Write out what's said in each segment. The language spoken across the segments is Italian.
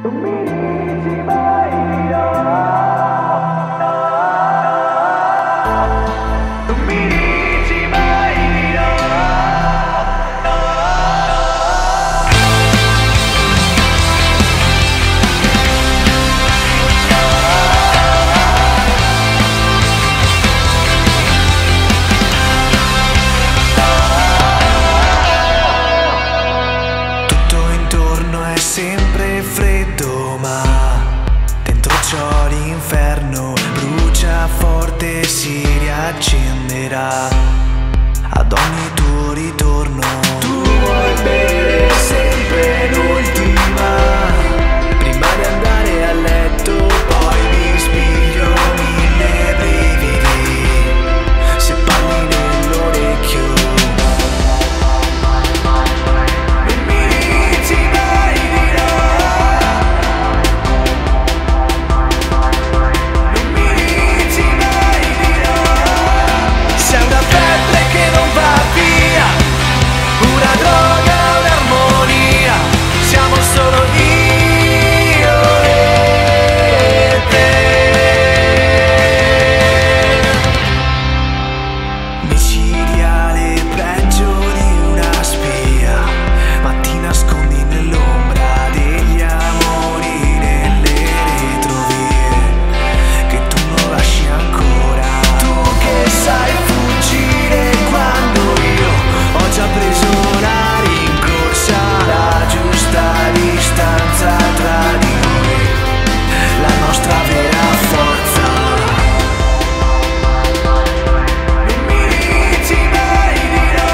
Non mi dici mai di no. Non mi dici mai di no. Tutto intorno è sempre freddo, ma dentro c'ho l'inferno. Brucia forte, si riaccenderà ad ogni tuo ritorno. Tu vuoi bere sempre l'ultima prima di andare a letto, poi mi spiglio mille brividi se parli nell'orecchio. Non mi dici mai di no. Non mi dici mai di no. Sei una febbre che non va via, una droga, un'armonia. Siamo solo io e te. Micidiale, peggio di una spia, ma ti nascondi nell'ombra degli amori, nelle retrovie che tu non lasci ancora. Tu che sai fuggire quando io ho già preso la rincorsa, la giusta distanza tra di noi, la nostra vera forza. Non mi dici mai di no.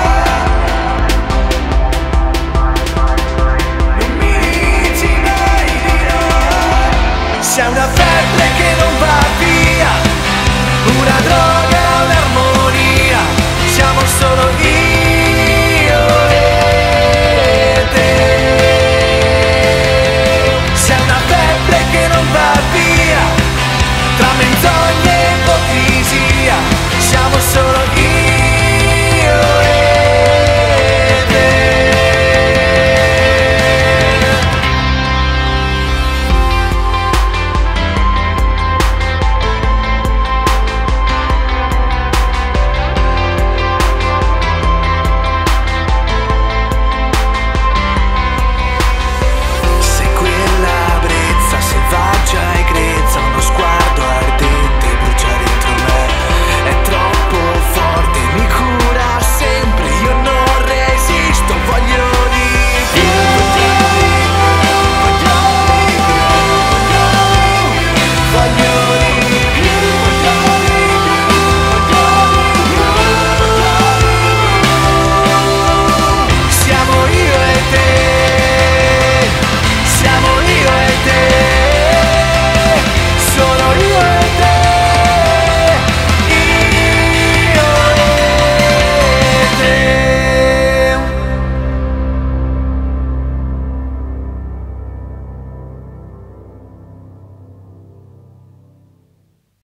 Non mi dici mai di no. Sei una febbre che non va via, una droga, un'armonia. Siamo solo io